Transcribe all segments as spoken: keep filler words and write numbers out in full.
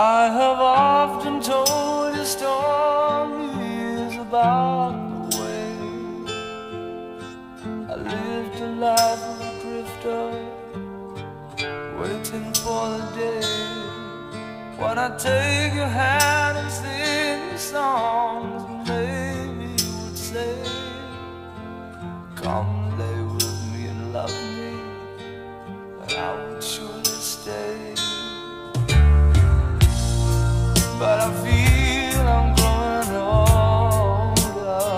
I have often told you stories about the way I lived a life of a drifter, waiting for the day when I take your hand and sing you songs, and maybe you would say, come lay with me and love me, and I would surely stay. But I feel I'm growing older,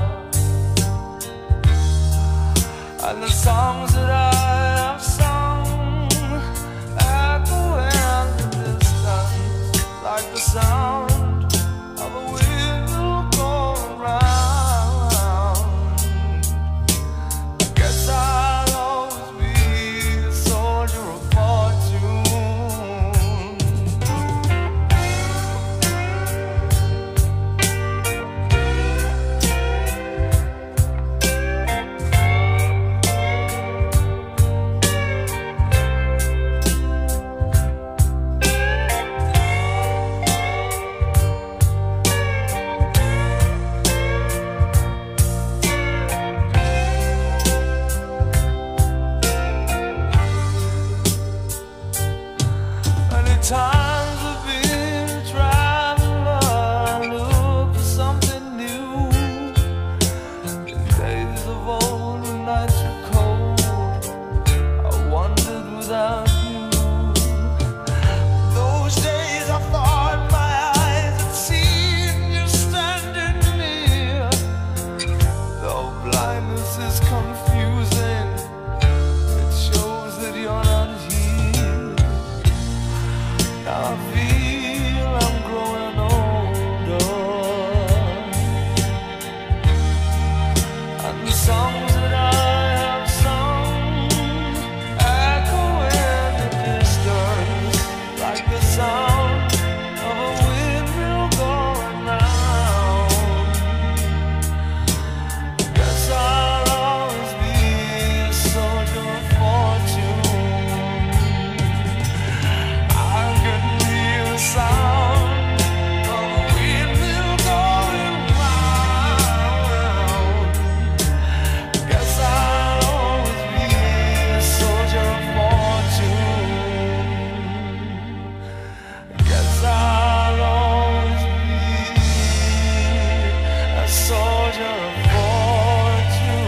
and the songs that I have sung echo in the distance like the sound of a wheel going round. I guess I'll always be a soldier of fortune. Times I've been a traveler, look for something new. In days of old, when nights were cold, I wandered without you. Those days I thought my eyes had seen you standing near. Though blindness is confusing, it shows that you're not here. Now I feel I'm growing older, and the songs that I have sung echo in the distance like the sound of a windmill going round. Guess I'll always be a soldier of fortune. The sound of a windmill going round. Guess I'll always be a soldier of fortune. Guess I'll always be a soldier of fortune.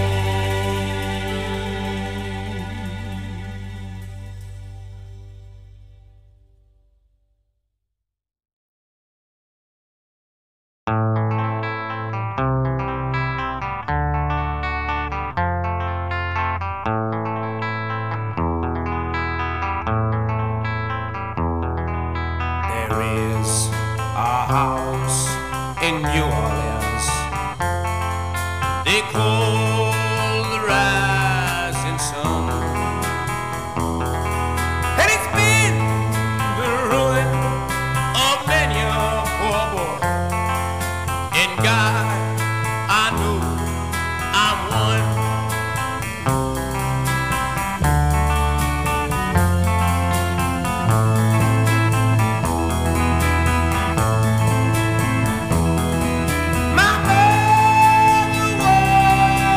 There is a house in New Orleans they call the Rising Sun, and it's been the ruin of many a poor boy. And God, I know I'm one. My mother was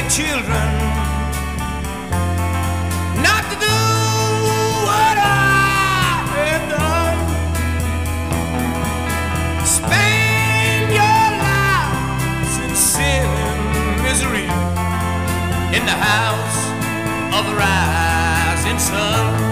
children not to do what I have done. Spend your lives in sin and misery in the house of the rising sun.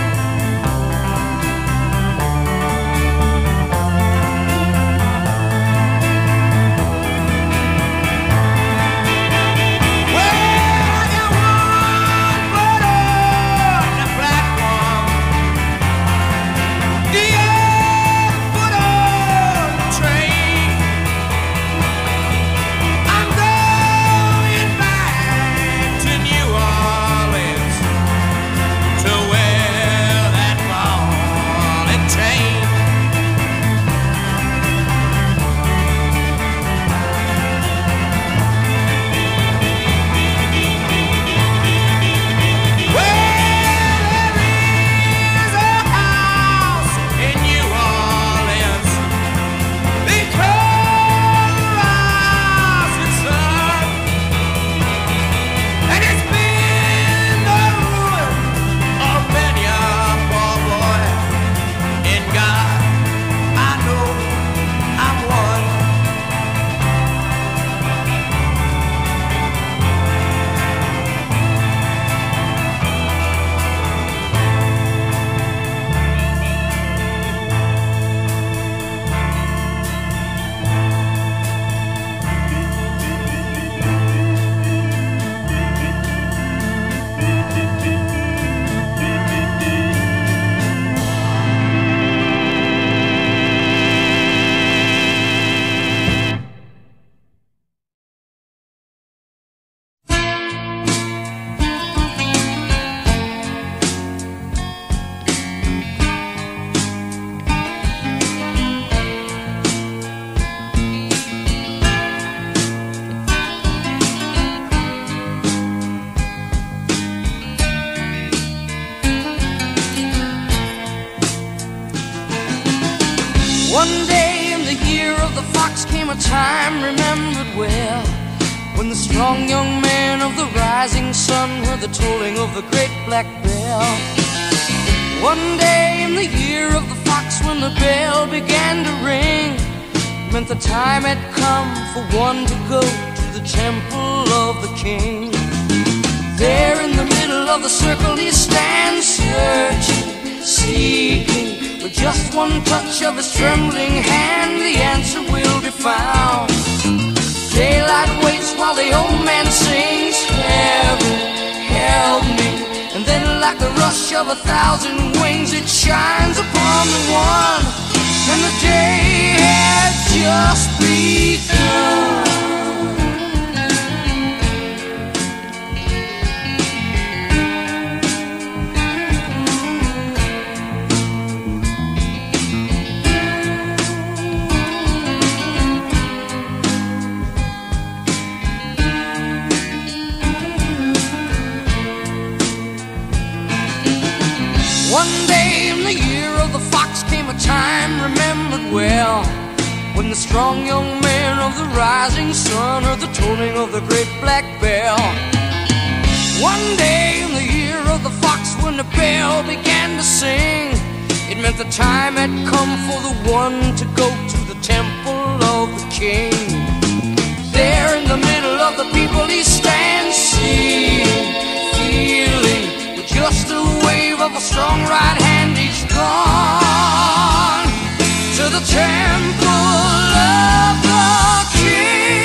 One day in the year of the fox came a time remembered well, when the strong young man of the rising sun heard the tolling of the great black bell. One day in the year of the fox, when the bell began to ring, meant the time had come for one to go to the temple of the king. There in the middle of the circle he stands, searching, seeking. With just one touch of his trembling hand, the answer will be found. Daylight waits while the old man sings, heaven, help me. And then like the rush of a thousand wings, it shines upon the one, and the day had just begun. One day in the year of the fox came a time remembered well, when the strong young man of the rising sun heard the tolling of the great black bell. One day in the year of the fox, when the bell began to sing, it meant the time had come for the one to go to the temple of the king. There in the middle of the people he stands, seeing, feeling, with just a wave of a strong right hand, he's gone to the temple of the king.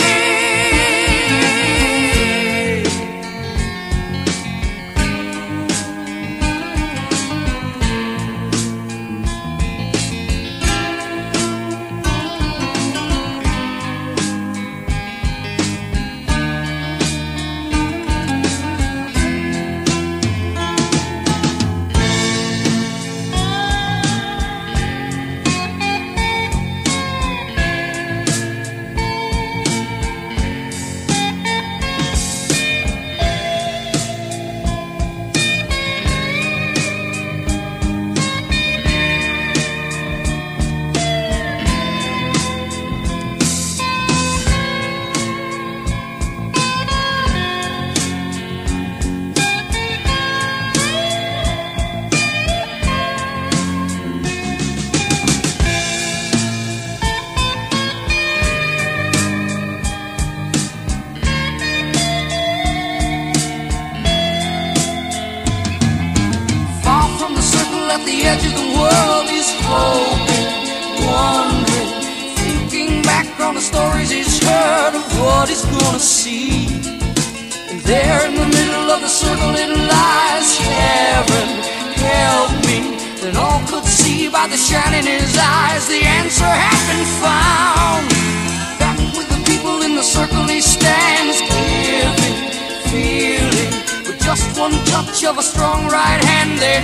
hoping, wondering, thinking back on the stories he's heard of what he's gonna see. And there in the middle of the circle it lies, heaven, help me. Then all could see by the shine in his eyes, the answer had been found. Back with the people in the circle he stands, giving, feeling. With just one touch of a strong right hand, they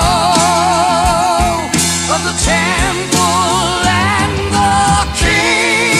know of the temple and the king.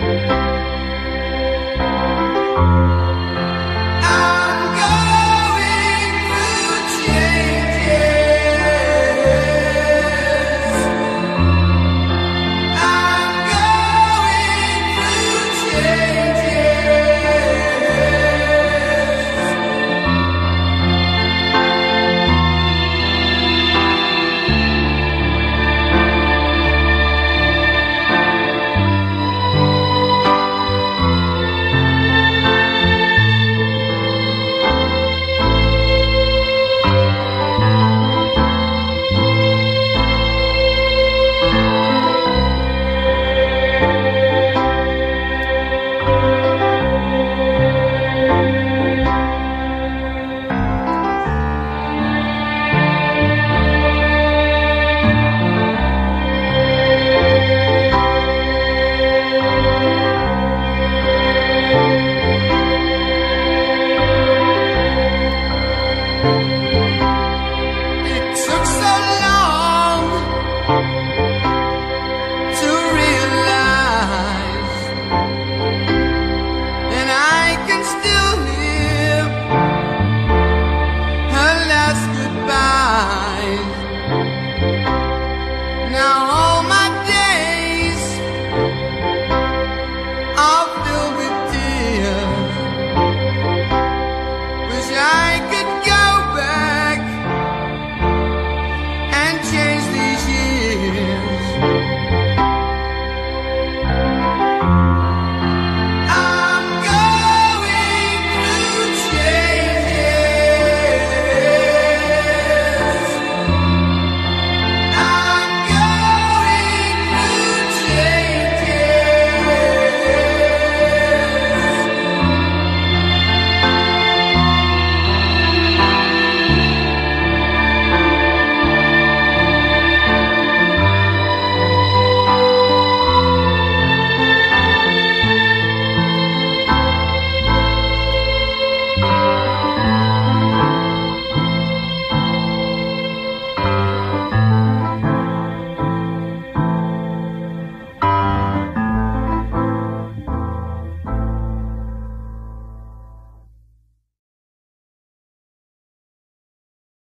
I'm going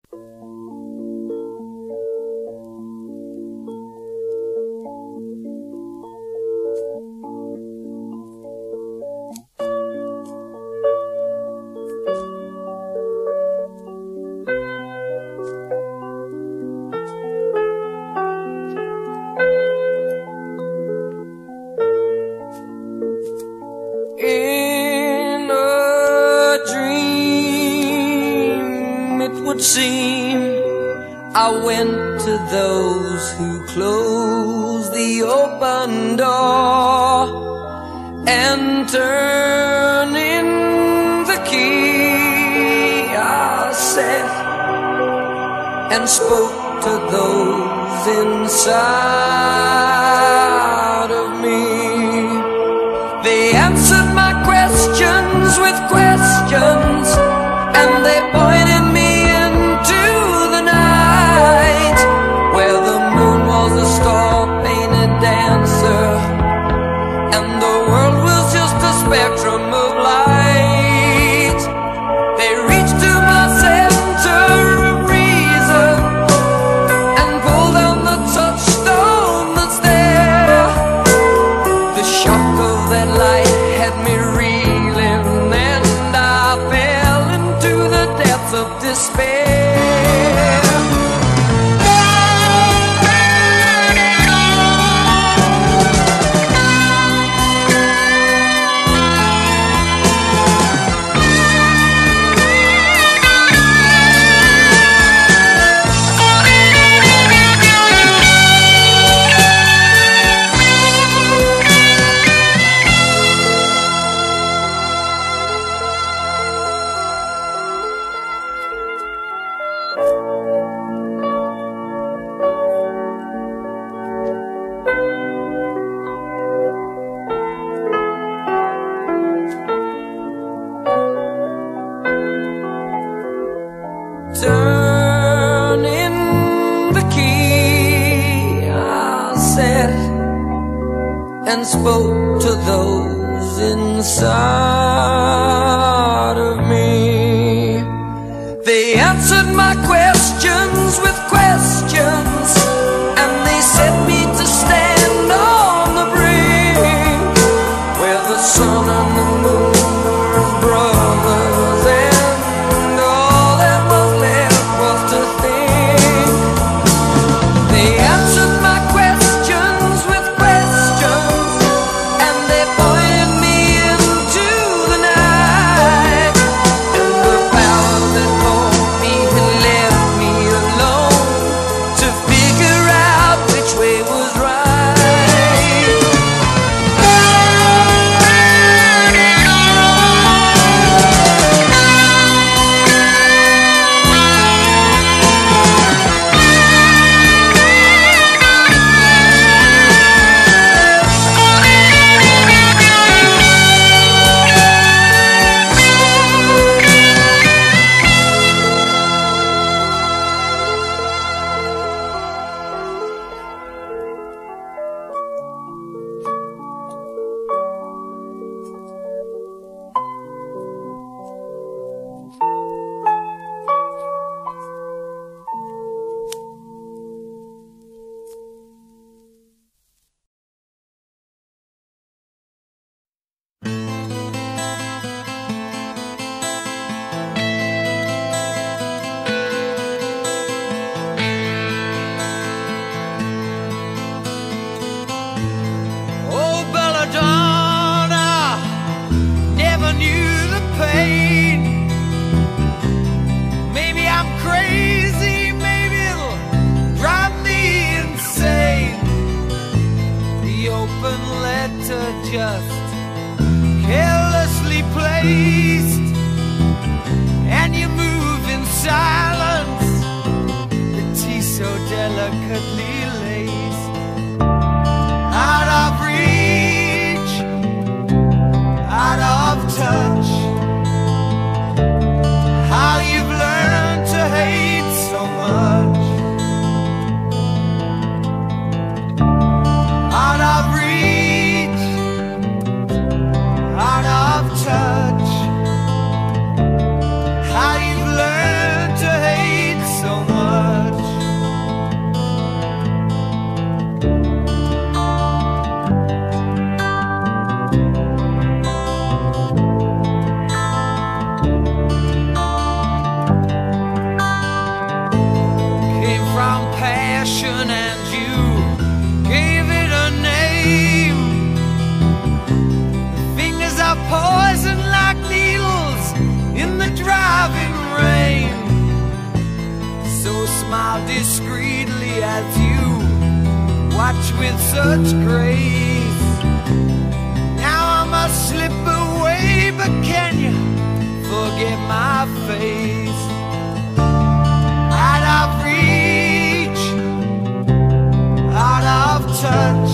In a dream, it would seem, I went to those who closed the open door, and turning the key, I sat and spoke to those inside of me. They answered my questions with questions, and they pointed me into the night, where the moon was a star-painted dancer, and the world was just a spectrum of light. They reached to my center of reason and pulled down the touchstone that's there. The shock of that light had me reeling, and I fell into the depths of despair. Turning the key, I said, and spoke to those inside of me. They answered my questions with questions, and they set me to stand on the brink, where the sun and the moon were brothers, and all that was left was to think. They answered my questions with questions, and they pointed me into the night, and the power that called me had left me alone to figure out which way was right. Oh, Belladonna, never knew the pain. Maybe I'm crazy, maybe it'll drive me insane. The open letter just carelessly placed, and you move in silence, the tea so delicately laced. Out of reach, out of touch, how you've learned to hate so much. Out of reach, out of touch, smile discreetly as you watch with such grace. Now I must slip away, but can you forget my face? Out of reach, out of touch,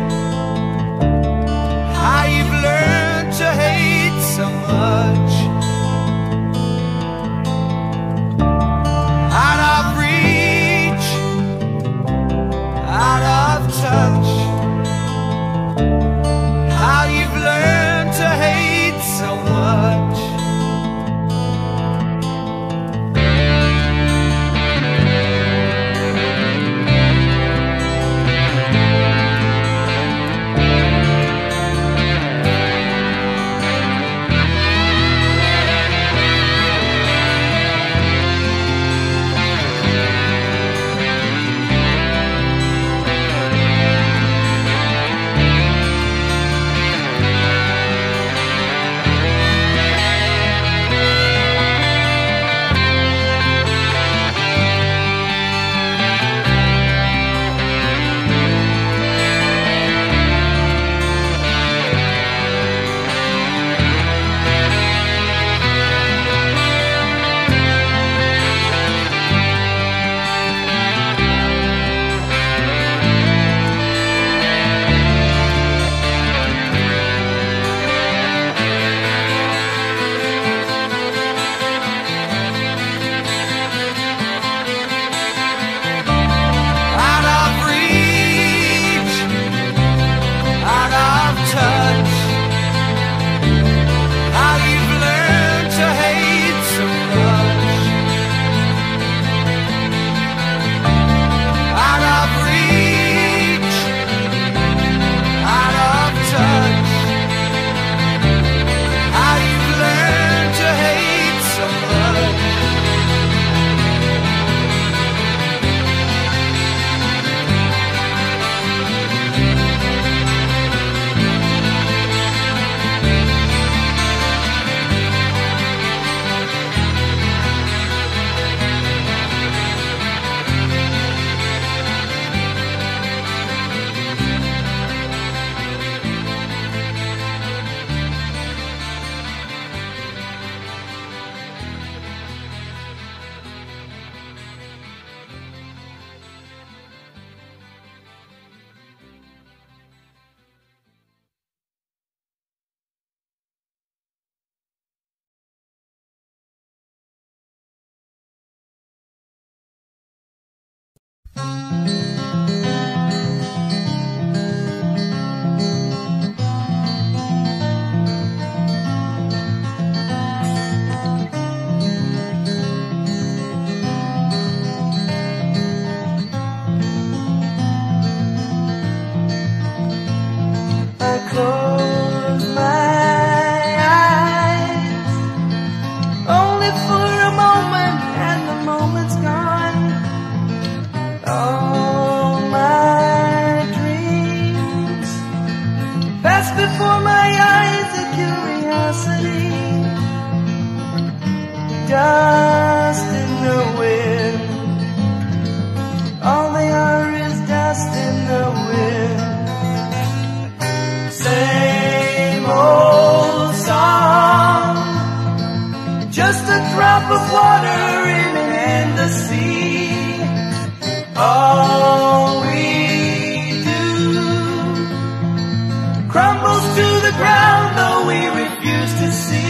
how you've learned to hate so much. Out of reach, out of touch, how you've learned to hate so much. Dust in the wind. All they are is dust in the wind. Same old song, just a drop of water in an endless sea. All we do crumbles to the ground, though we refuse to see.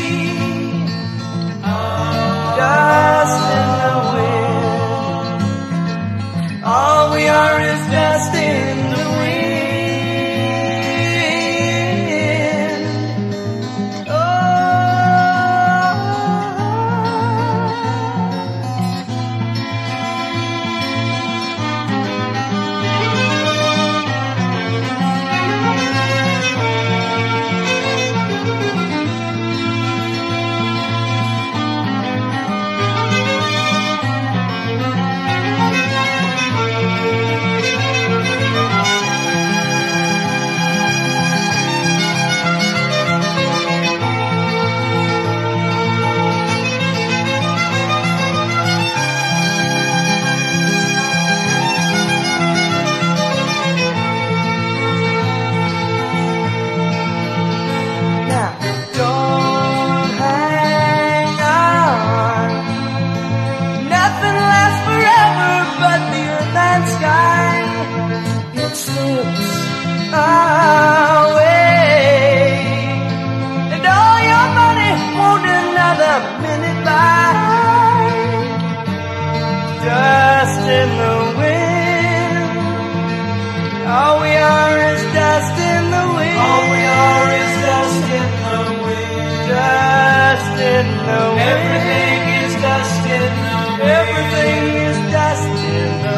Dust in the wind. All we are is dust in the wind. Oh. the wind. Everything is dust in the wind. Everything is dust in the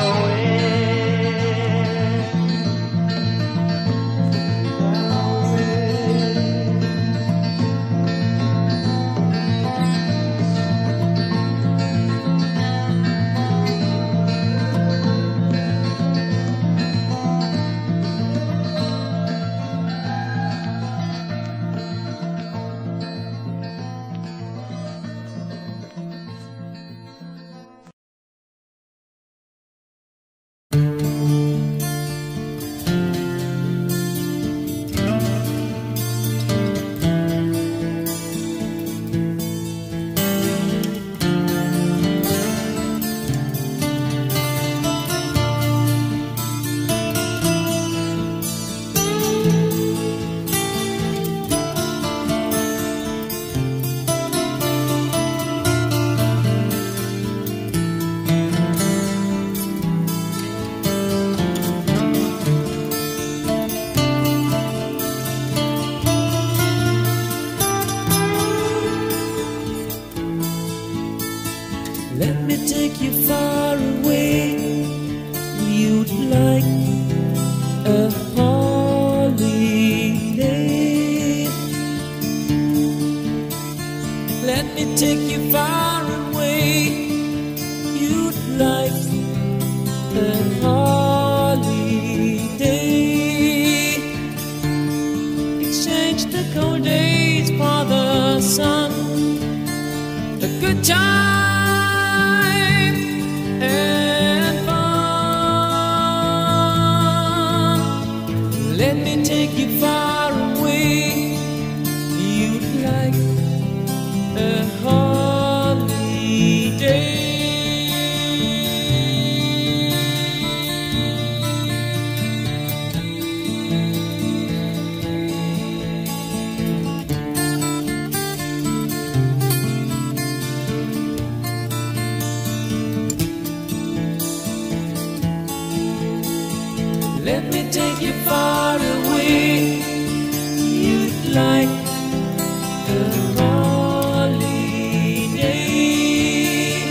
Let me take you far away. You'd like a holiday. Let me take you far away. You'd like a holiday. Exchange the cold days for the sun, the good times and fun. Let me take you far away. You'd like a holiday. Let me take you far away. You'd like a holiday.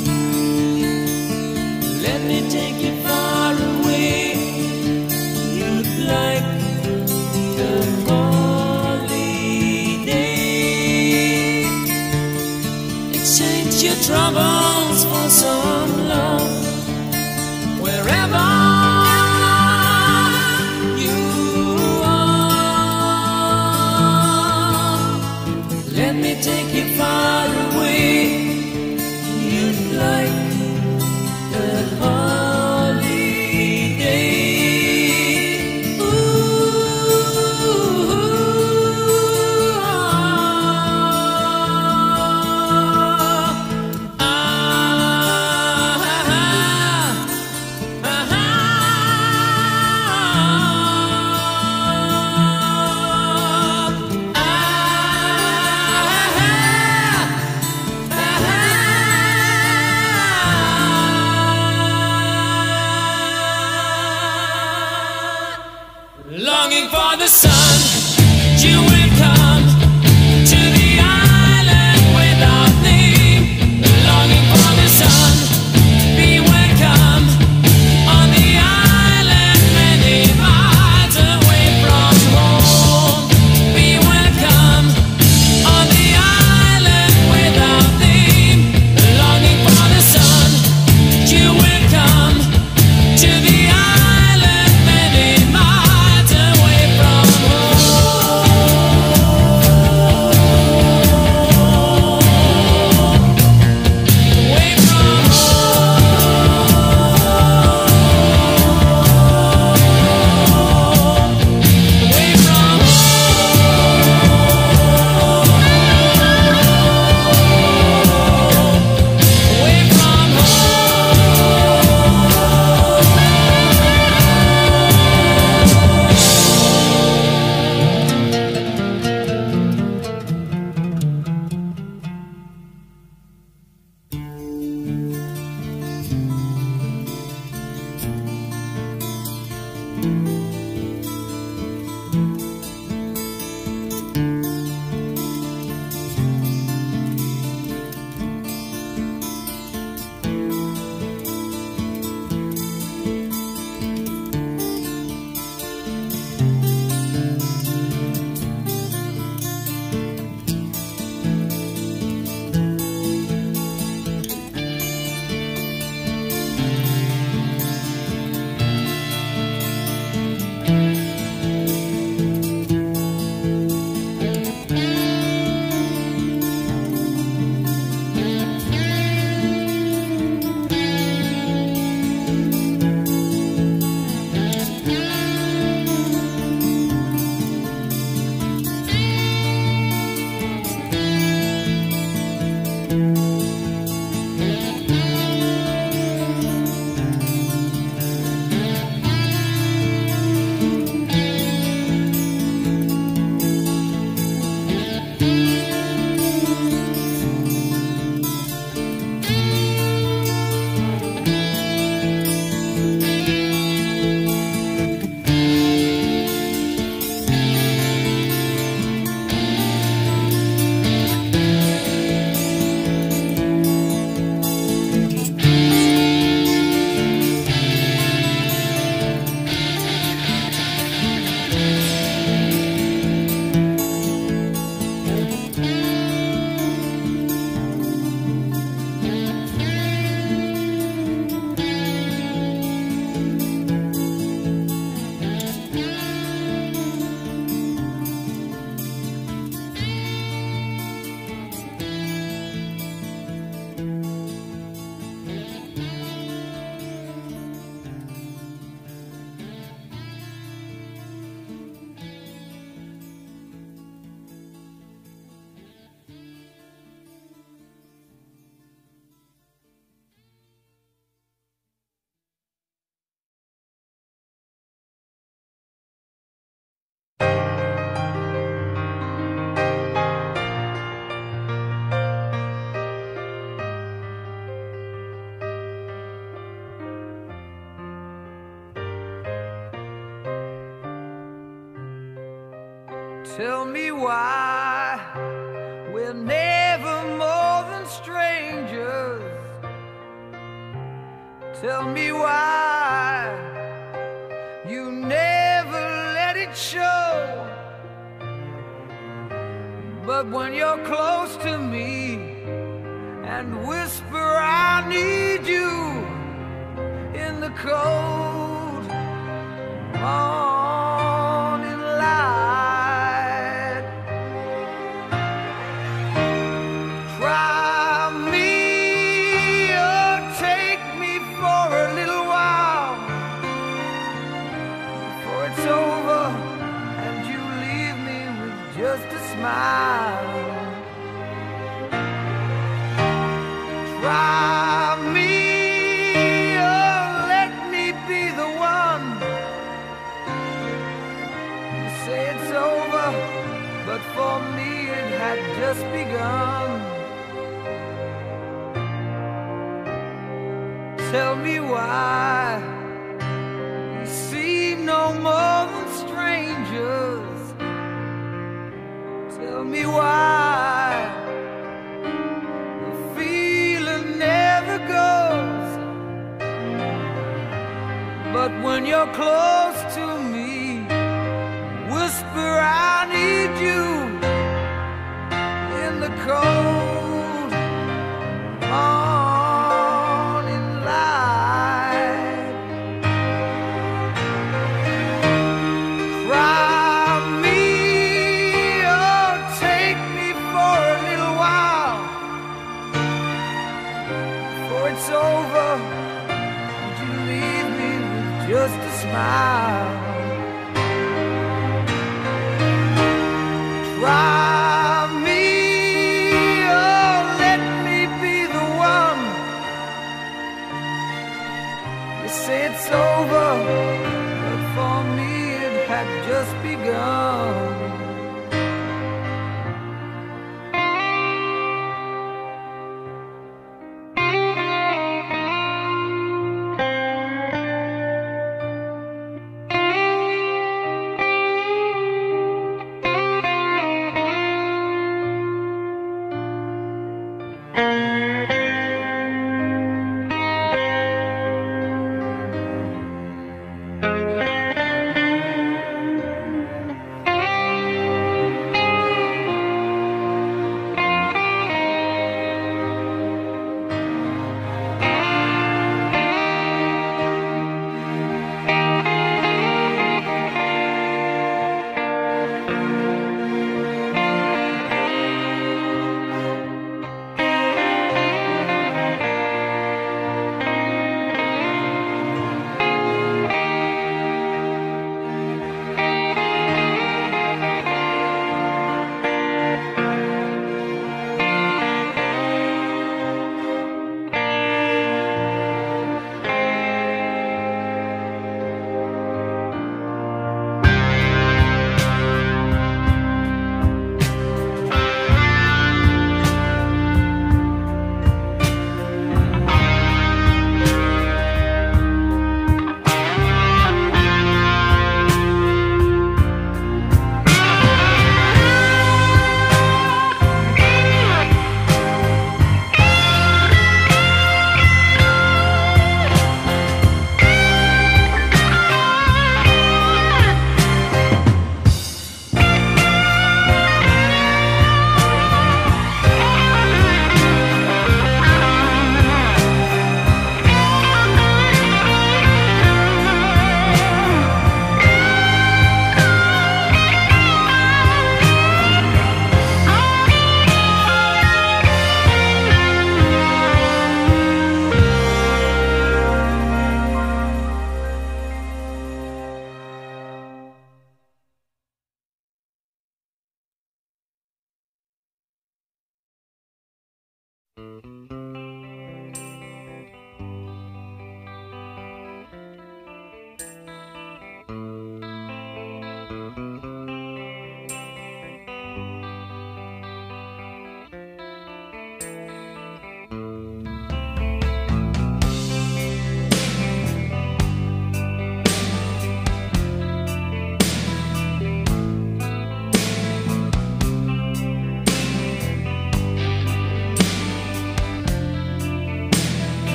Let me take you far away. You'd like a holiday. Exchange your troubles for some love wherever take you far away. You'd like a holiday. Ooh, ah, ah. Tell me why we're never more than strangers. Tell me why you never let it show. But when you're close to me and whisper I need you in the cold morning light, try me or take me for a little while before it's over and you leave me with just a smile. Try me or let me be the one. You say it's over, but for me it had just begun. Tell me why we seem no more than strangers. Tell me why the feeling never goes. But when you're close to me, whisper I need you in the cold morning light. Try me or take me for a little while before it's over and you leave me with just a smile. Try me or let me be the one. You say it's over, but for me it had just begun.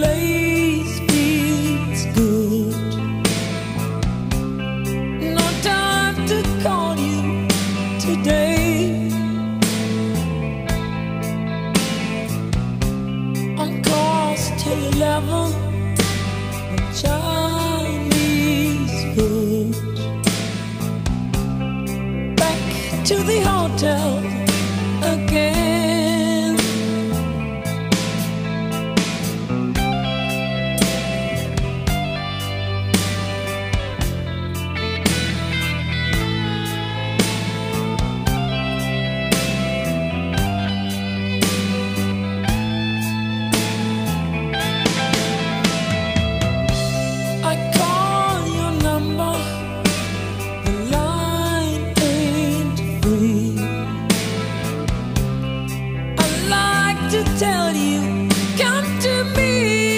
place feels good. No time to call you today. On course till eleven, Chinese food. Back to the hotel again. I call your number, the line ain't free. I like to tell you, come to me.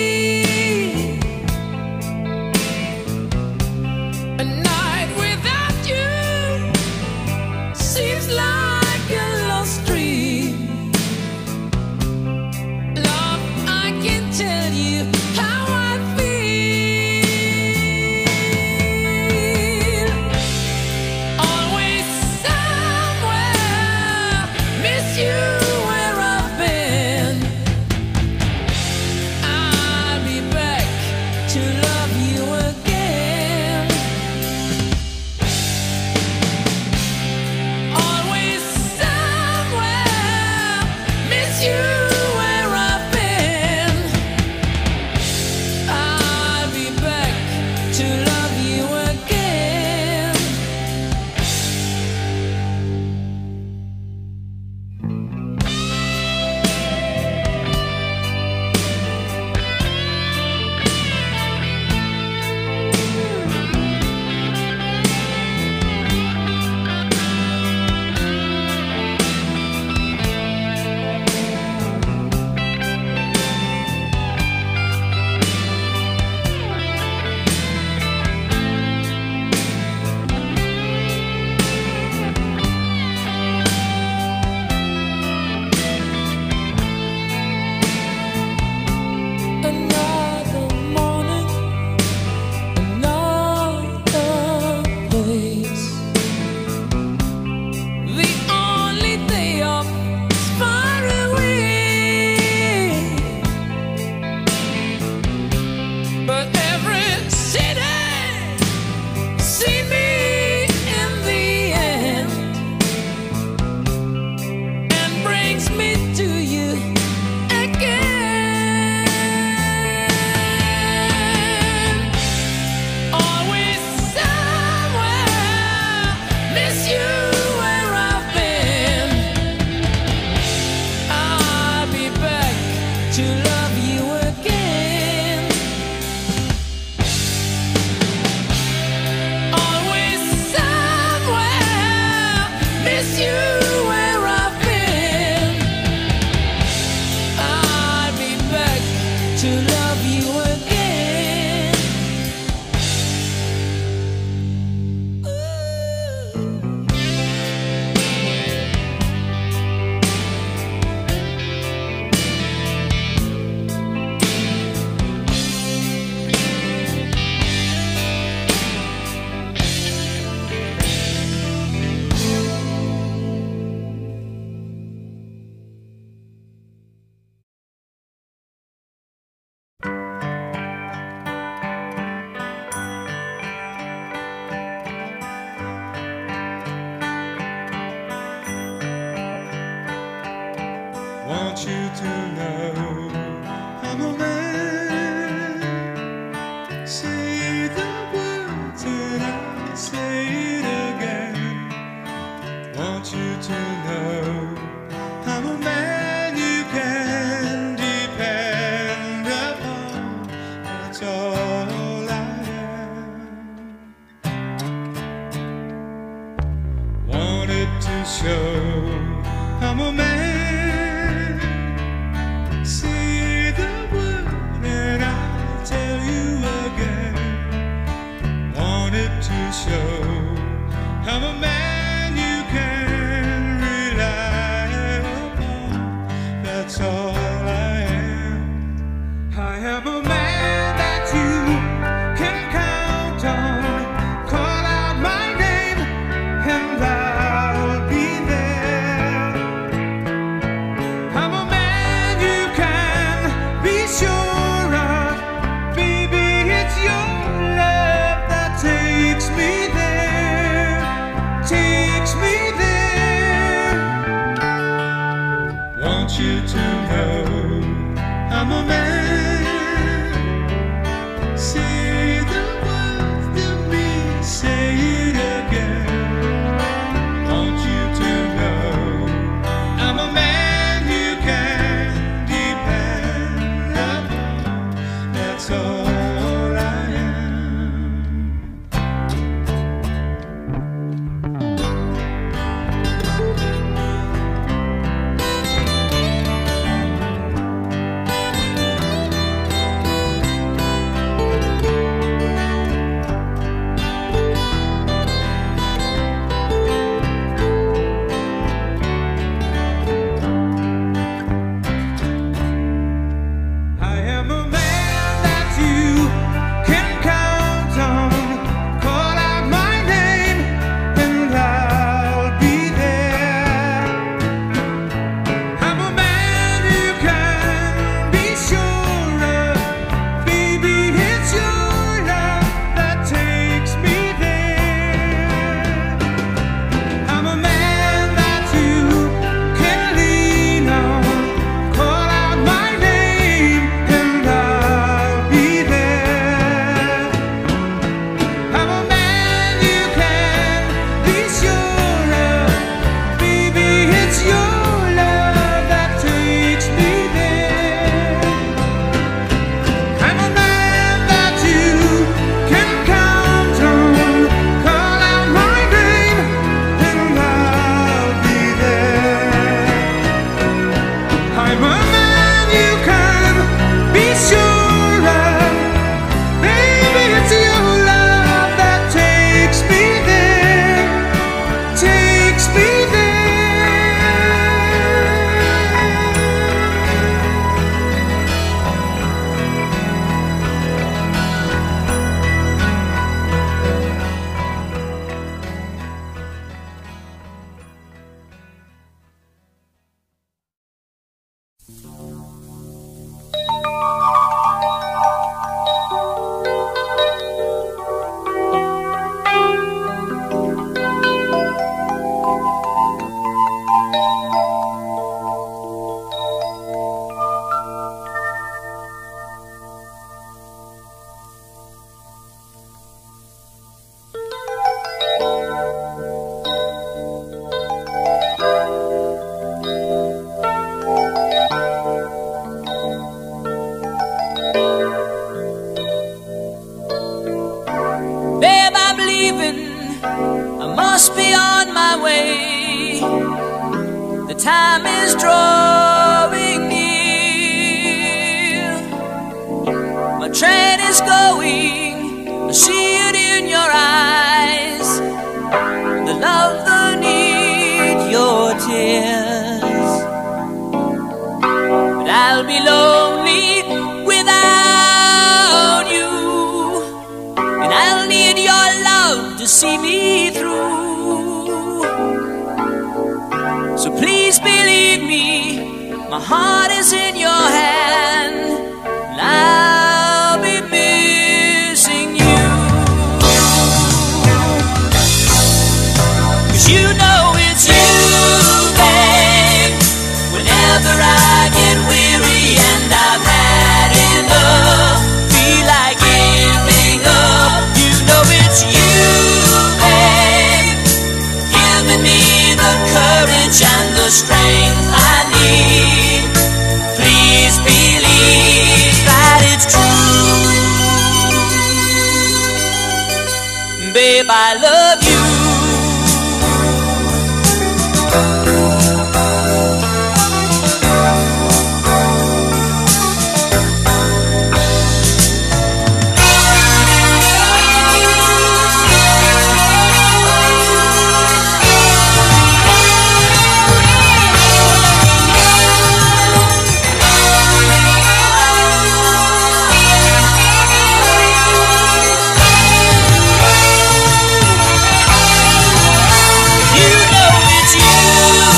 A night without you seems like a lost dream. Love, I can tell you how I feel. Always somewhere, miss you where I've been. I'll be back to love you again. Always somewhere, miss you where I've been. I'll be back to love you again. Another morning, another place. The only day off is far away, but every city see me in the end and brings me to you again. Always somewhere, miss you where I've been. I'll be back to love you again. Always somewhere, miss you where I've been. I'll be back to love you again. Want you to know I'm a man. Say the words and I'll say it again. Want you to know I'm a man you can depend upon. That's all I am. Wanted to show I'm a man. Say the word and I'll tell you again. Wanted to show I'm a man you can rely upon. That's all I am. I am a you to know I'm a man. Say the words to me, say it again. Want you to know I'm a man you can depend upon. That's all I am. must be on my way. The time is drawing near. My train is going, I see it in your eyes. The love, the need, your tears. But I'll be lonely without you, and I'll need your love to see me through. So please believe me, my heart is in your hand, and I'll be missing you. 'Cause you know it's you, babe. Whenever I get weary and I've had enough, feel like giving up, you know it's you, babe, giving me the courage and the strength I need. Please believe that it's true. Babe, I love you. You know it's you.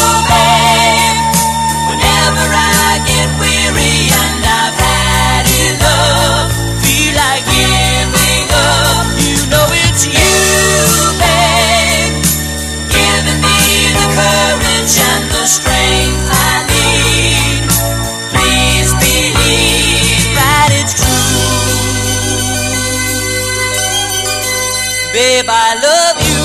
Babe, I love you.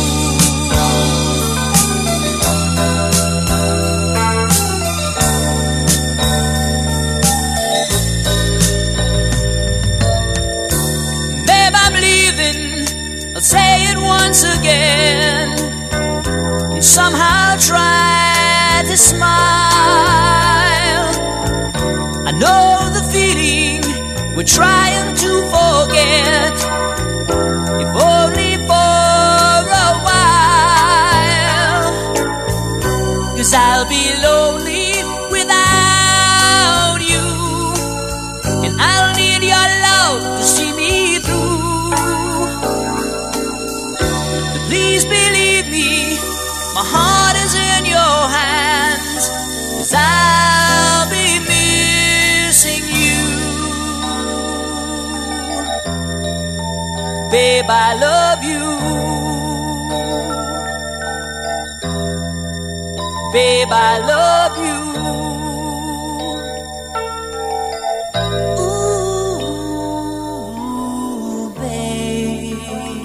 Babe, I'm leaving, I'll say it once again, and somehow try to smile. I know the feeling we're trying to forget, if only for a while. 'Cause I'll be lonely without you, and I'll need your love to see me through. But please believe me, my heart is in your hands, 'cause I'll be missing you. Babe, I love you. Babe, I love you. Ooh, babe.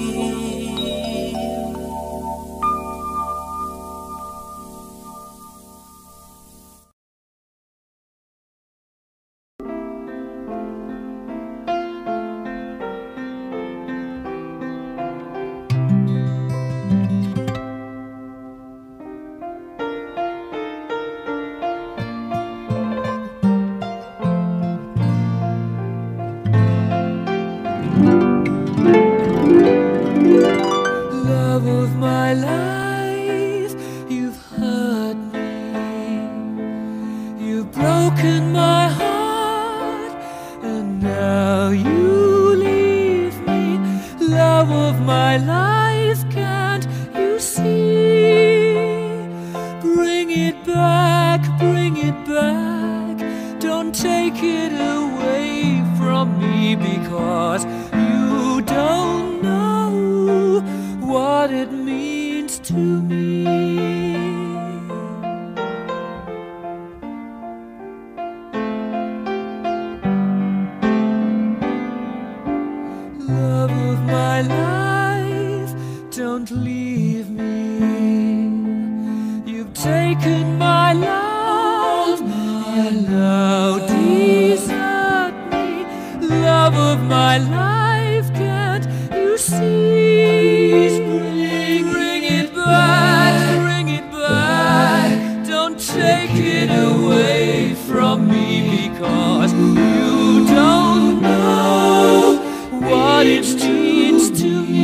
Love of my life, you've hurt me. You've broken my heart, and now you leave me. Love of my life, can't you see? Bring it back, bring it back. Don't take it away from me, because you don't know what it means to me. Love of my life, don't leave me. You've taken my love, and now desert me. Love of my life, can't you see? Bring, bring it back, bring it back. Don't take it away from me, because you don't know what it means to me.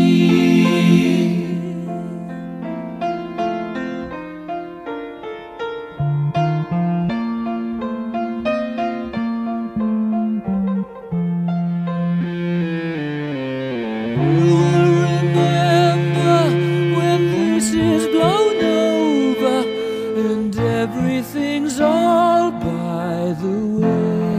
Remember when this is blown over and everything's all by the way.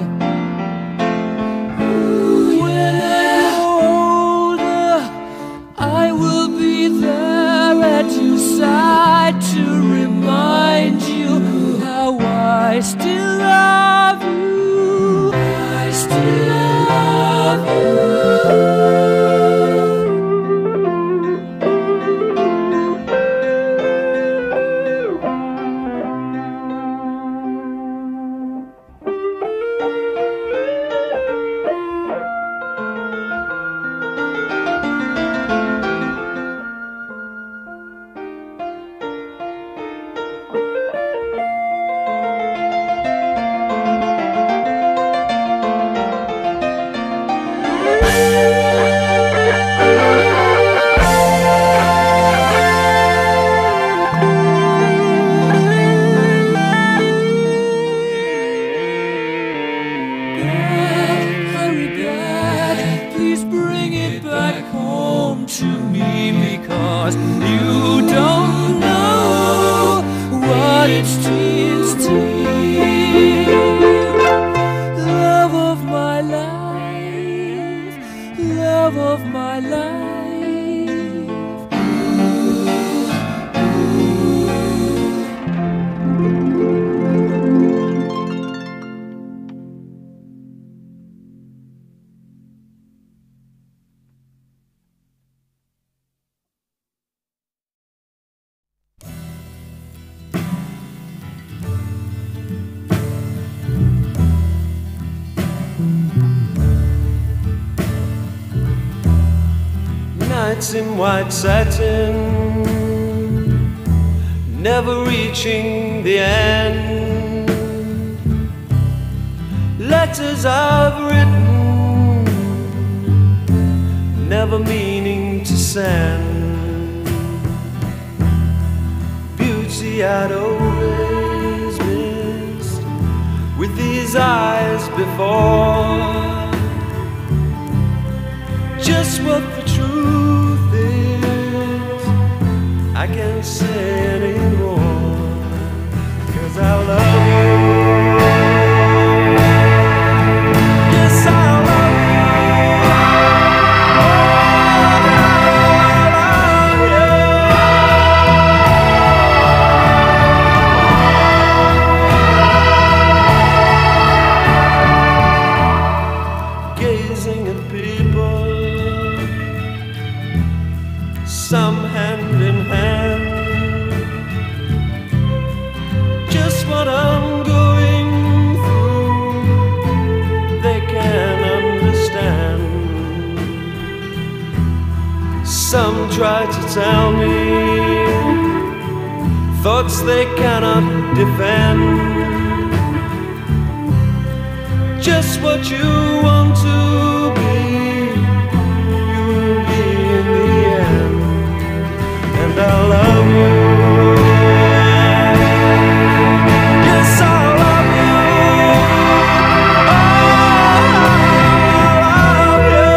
When I'm older, I will be there at your side to remind you how I still love you. I still love you. Hurry back, please bring it back home to me, because you don't know what it means to me. Love of my life, love of my life. Nights in white satin, never reaching the end. Letters I've written, never meaning to send. Beauty I'd always missed with these eyes before. Just what the truth is, I can't say anymore, 'cause I love you. Yes, I love you. I love you. Gazing at people, some hand in hand, just what I'm going through, they can understand. Some try to tell me thoughts they cannot defend. Just what you want to be, you'll be in the end. And I love you. Yes, I love you. Oh, I love you.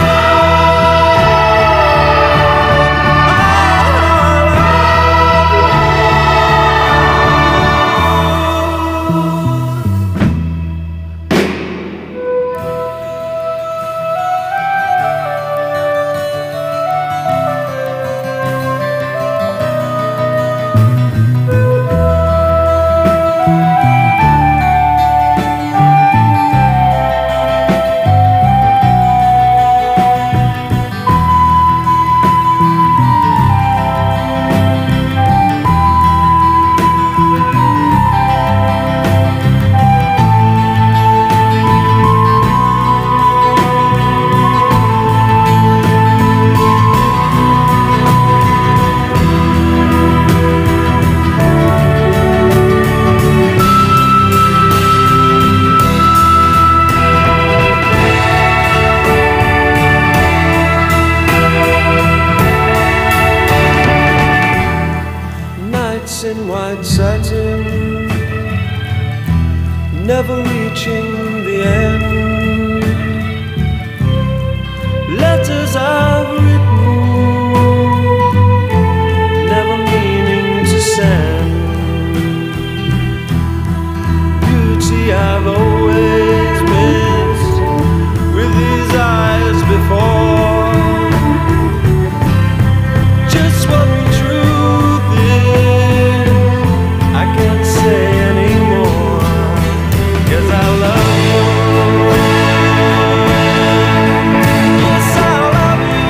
In white satin, never reaching the end. Letters I've written, never meaning to send. Beauty I've always missed with these eyes before. Just what the truth is, I can't say anymore, 'cause I love you. Yes, I love you.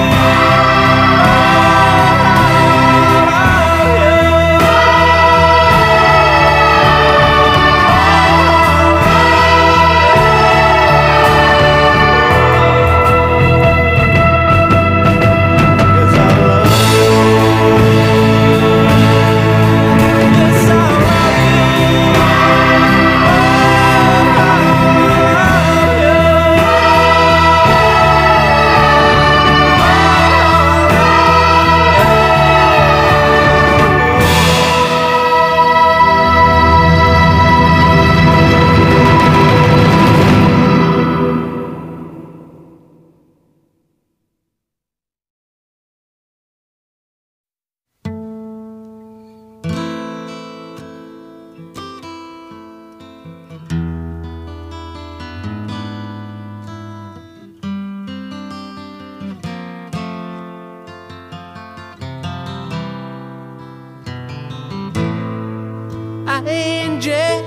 Angie,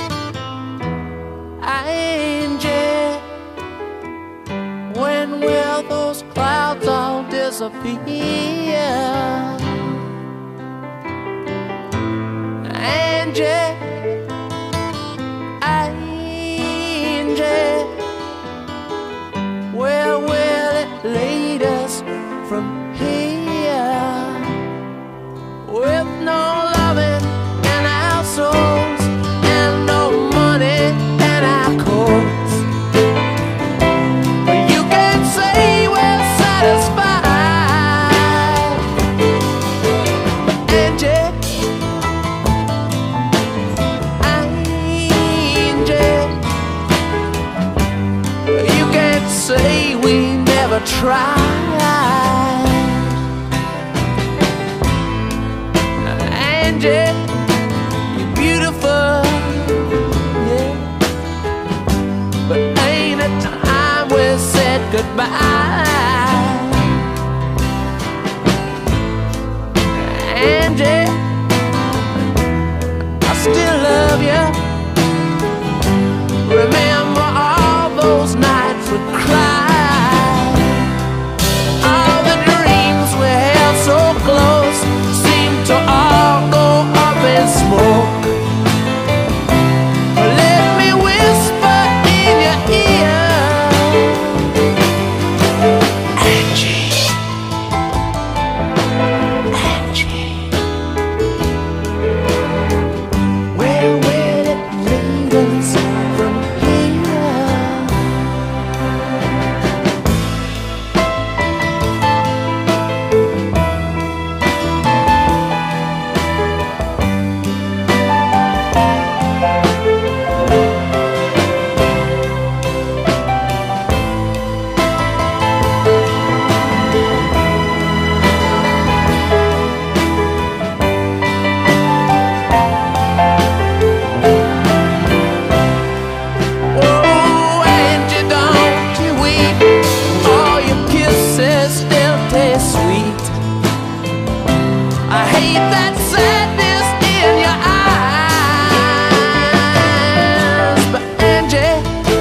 Angie, when will those clouds all disappear? Angie, Angie, where will it lead us from never tried. Angie, you're beautiful, yeah, but ain't it time we said goodbye? Angie, I still love you. Remember all those nights we cried. All the dreams we held so close seem to all go up in smoke. Let me whisper in your ear, Angie, Angie, where will it lead us from here? Oh, Angie, don't you weep. All your kisses still taste sweet. I hate that sadness in your eyes, but Angie,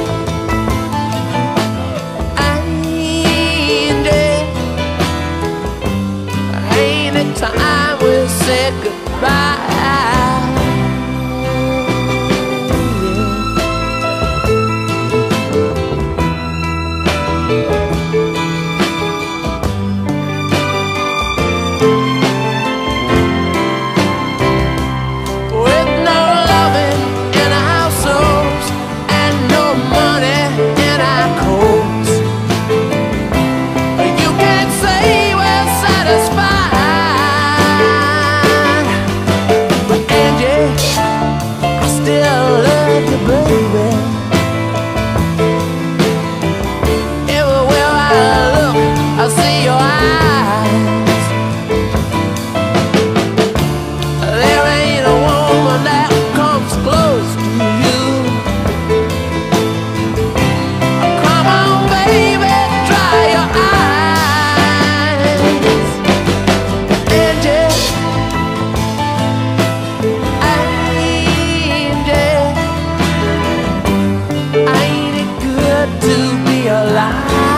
Angie, ain't it time we said goodbye? With no loving in our households and no money in our coats, you can't say we're satisfied. But Angie, I still love you, baby. Everywhere I look, I see your eyes. There ain't a woman that comes close to you. Come on, baby, dry your eyes. Angie, Angie, ain't it good to be alive?